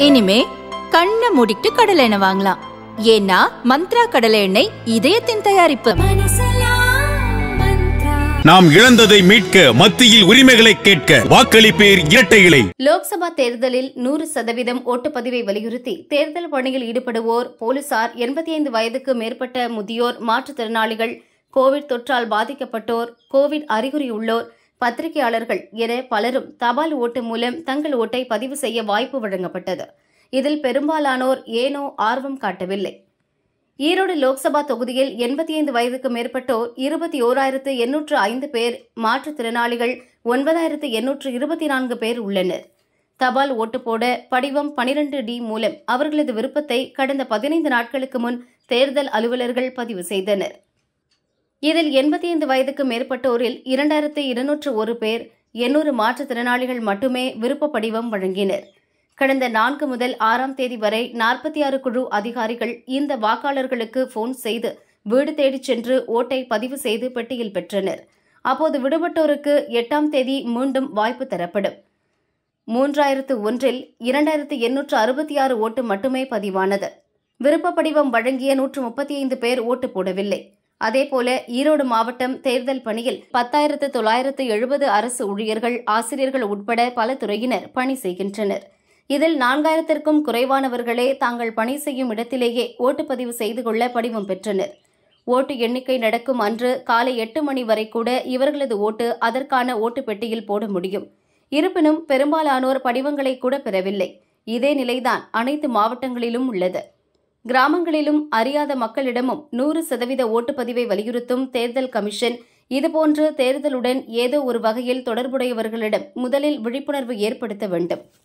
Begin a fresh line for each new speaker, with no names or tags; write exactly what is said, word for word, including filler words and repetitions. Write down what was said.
இனிமே கண்ணை மூடிட்டு கடலை எண்ணெய் வாங்கலாம். ஏன்னா மந்த்ரா கடலை எண்ணெய் இதயத்தின் தயாரிப்பு.
நாம் இழந்ததை மீட்க, மத்தியில் உரிமைகளை கேட்க வாக்களிப்பேர் இரட்டை இலை.
லோக்சபா தேர்தலில் நூறு சதவீதம் ஓட்டுப்பதிவை வலியுறுத்தி தேர்தல் பணியில் ஈடுபடுவோர், போலீசார், எண்பத்தி ஐந்து வயதுக்கு மேற்பட்ட முதியோர், மாற்றுத்திறனாளிகள், கோவிட் தொற்றால் பாதிக்கப்பட்டோர், கோவிட் அறிகுறி உள்ளோர், பத்திரிகையாளர்கள் என பலரும் தபால் ஓட்டு மூலம் தங்கள் ஓட்டை பதிவு செய்ய வாய்ப்பு வழங்கப்பட்டது. இதில் பெரும்பாலானோர் ஏனோ ஆர்வம் காட்டவில்லை. ஈரோடு லோக்சபா தொகுதியில் எண்பத்தி ஐந்து வயதுக்கு மேற்பட்டோர் இருபத்தி ஓராயிரத்து எண்ணூற்று ஐந்து பேர், மாற்றுத்திறனாளிகள் ஒன்பதாயிரத்து எண்ணூற்று இருபத்தி நான்கு பேர் உள்ளனர். தபால் ஓட்டு போட படிவம் பனிரெண்டு டி மூலம் அவர்களது விருப்பத்தை கடந்த பதினைந்து நாட்களுக்கு முன் தேர்தல் அலுவலர்கள் பதிவு செய்தனர். இதில் எண்பத்தி ஐந்து வயதுக்கு மேற்பட்டோரில் இரண்டாயிரத்து இருநூற்று ஒரு பேர், எண்ணூறு மாற்றுத்திறனாளிகள் மட்டுமே விருப்ப படிவம் வழங்கினர். கடந்த நான்கு முதல் ஆறாம் தேதி வரை நாற்பத்தி ஆறு குழு அதிகாரிகள் இந்த வாக்காளர்களுக்கு போன் செய்து வீடு தேடிச் சென்று ஓட்டை பதிவு செய்து பெட்டியில் பெற்றனர். அப்போது விடுபட்டோருக்கு எட்டாம் தேதி மீண்டும் வாய்ப்பு தரப்படும். மூன்றாயிரத்து ஒன்றில் இரண்டாயிரத்து எண்ணூற்று அறுபத்தி ஆறு ஓட்டு மட்டுமே பதிவானது. விருப்ப படிவம் வழங்கிய நூற்று முப்பத்தி ஐந்து பேர் ஓட்டு போடவில்லை. அதேபோல ஈரோடு மாவட்டம் தேர்தல் பணியில் பத்தாயிரத்து தொள்ளாயிரத்து எழுபது அரசு ஊழியர்கள், ஆசிரியர்கள் உட்பட பல துறையினர் பணி செய்கின்றனர். இதில் நான்காயிரத்திற்கும் குறைவானவர்களே தாங்கள் பணி செய்யும் இடத்திலேயே ஓட்டுப்பதிவு செய்து கொள்ள படிவம் பெற்றனர். ஓட்டு எண்ணிக்கை நடக்கும் அன்று காலை எட்டு மணி வரை கூட இவர்களது ஓட்டு அதற்கான ஓட்டு பெட்டியில் போட முடியும். இருப்பினும் பெரும்பாலானோர் படிவங்களை கூட பெறவில்லை. இதே நிலைதான் அனைத்து மாவட்டங்களிலும் உள்ளது. கிராமங்களிலும் அறியாத மக்களிடமும் நூறு சதவீத ஓட்டுப்பதிவை வலியுறுத்தும் தேர்தல் கமிஷன் இதுபோன்று தேர்தலுடன் ஏதோ ஒரு வகையில் தொடர்புடையவர்களிடம் முதலில் விழிப்புணர்வு ஏற்படுத்த வேண்டும்.